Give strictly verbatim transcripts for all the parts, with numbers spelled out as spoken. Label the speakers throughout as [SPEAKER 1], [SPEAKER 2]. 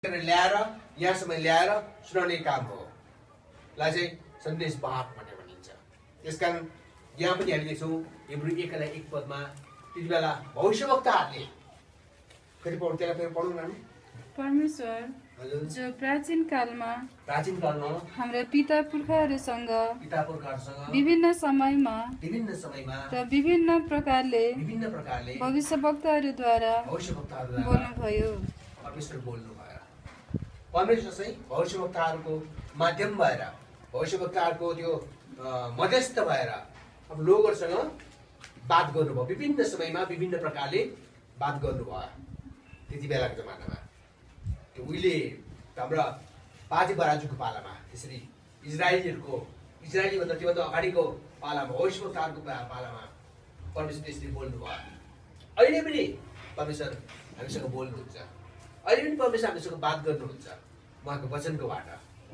[SPEAKER 1] ल्याएर यहाँसम्म ल्याएर सुनाउने काम हो लाई चाहिँ सन्देश वाहक भनेर भनिन्छ। त्यसकारण यहाँ पनि हामी देख्छौँ हिब्रू एकलाई एक पदमा त्यति बेला भविष्यवक्ताहरूले कति पढ्नु त्यसलाई फेरि पढौँ हामी।
[SPEAKER 2] परमेश्वर जो प्राचीन कालमा
[SPEAKER 1] प्राचीन कालमा
[SPEAKER 2] हाम्रा पिता पुर्खाहरूसँग
[SPEAKER 1] पिता पुर्खाहरूसँग
[SPEAKER 2] विभिन्न समयमा
[SPEAKER 1] विभिन्न समयमा
[SPEAKER 2] र विभिन्न प्रकारले
[SPEAKER 1] विभिन्न प्रकारले
[SPEAKER 2] भविष्यवक्ताहरूद्वारा
[SPEAKER 1] भविष्यवक्ताहरूद्वारा
[SPEAKER 2] बोल्नुभयो।
[SPEAKER 1] परमेश्वर बोल्नु भयो। परमेश्वर चाहिँ भविष्यवक्ताहरूको माध्यम भएर भविष्यवक्ताहरूको त्यो मध्यस्थ भएर अब लोकहरूसँग बात गर्नुभयो। विभिन्न समयमा विभिन्न प्रकारले बात गर्नुभयो। त्यति बेलाको जमानामा त्यो उहिले हाम्रा बाजे बराजुको पालामा त्यसरी इजरायलीहरूको इजरायलीभन्दा त्योभन्दा अगाडिको पालामा भविष्यवक्ताहरूको पालामा परमेश्वर त्यसरी बोल्नुभयो। अहिले पनि परमेश्वर हामीसँग बोल्नुहुन्छ। अहिले पनि परमेश्वर हामीसँग बात गर्नुहुन्छ उहाँको वचनकोबाट।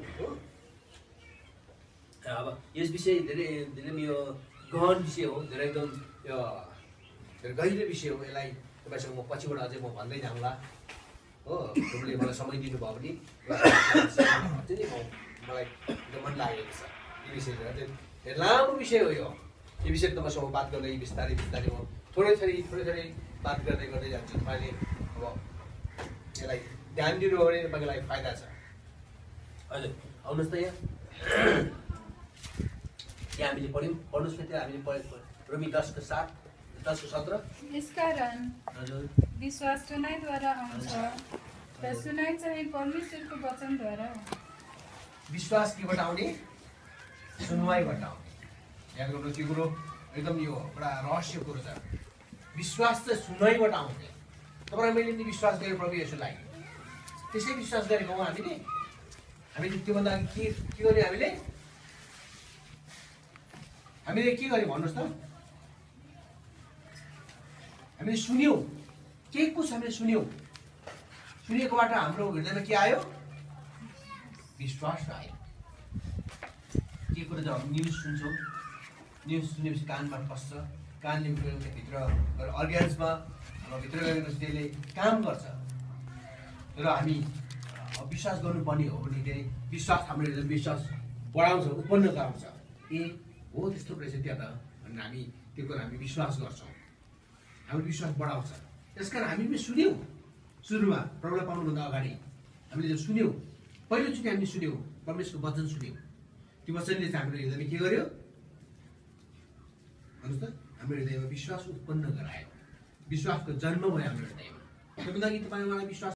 [SPEAKER 1] अब यस विषय धेरै धेरै यो गहन विषय हो, धेरै एकदम यो धेरै गहिरो विषय हो। यसलाई तपाईँसँग म पछिबाट अझै म भन्दै जाउँला हो। तपाईँले मलाई समय दिनुभयो भने अझै नै मलाई एकदम मन लागेको छ यो विषय चाहिँ लामो विषय हो। यो यो विषय तपाईँसँग बात गर्दै बिस्तारै बिस्तारै म थोरै थोरै थोरै थोरै बात गर्दै गर्दै जान्छु। तपाईँले अब यसलाई ध्यान दिनुभयो भने तपाईँको लागि फाइदा छ। हजुर आउनुहोस् त यहाँ यहाँ हामीले पढ्यौँ पढ्नुहोस् न। त्यहाँ हामीले पढ्यौँ रोमी दसको सात दसको सत्र।
[SPEAKER 2] यसकारण विश्वास सुनाइद्वारा आउँछ र सुनाइ चाहिँ परमेश्वरको वचनद्वारा हो।
[SPEAKER 1] विश्वास केबाट आउने? सुनवाईबाट आउने। याद गर्नु त्यो कुरो एकदम यो एउटा रहस्य कुरो छ। विश्वास चाहिँ सुनवाईबाट आउने। तपाईँ मैले पनि विश्वास गरेँ प्रभु येशूलाई, त्यसै विश्वास गरेको हो हामीले। हामीले त्योभन्दा अघि के के गर्यो? हामीले हामीले के गर्यो भन्नुहोस् त? हामीले सुन्यौँ। के कुछ हामीले सुन्यौँ। सुनेकोबाट हाम्रो हृदयमा के आयो? विश्वास आयो। के कुरो चाहिँ हामी न्युज सुन्छौँ, न्युज सुनेपछि कानमा पस्छ, कानले भित्र अर्ग्यान्समा भित्र गएपछि त्यसले काम गर्छ। र हामी विश्वास गर्नुपर्ने हो भने धेरै विश्वास हाम्रो हृदयमा विश्वास बढाउँछ, उत्पन्न गराउँछ। ए हो त्यस्तो रहेछ त्यहाँ त भनेर हामी त्यो कुरा हामी विश्वास गर्छौँ। हाम्रो विश्वास बढाउँछ। त्यसकारण हामी पनि सुन्यौँ। सुरुमा प्रब्लम पाउनुभन्दा अगाडि हामीले जो सुन्यौँ, पहिलोचोटि हामीले सुन्यौँ, परमेश्वरको वचन सुन्यौँ। त्यो वचनले चाहिँ हाम्रो हृदयमा के गर्यो भन्नुहोस् त? हाम्रो हृदयमा विश्वास उत्पन्न गरायो। विश्वासको जन्म भयो हाम्रो हृदयमा। त्योभन्दा अघि तपाईँ मलाई विश्वास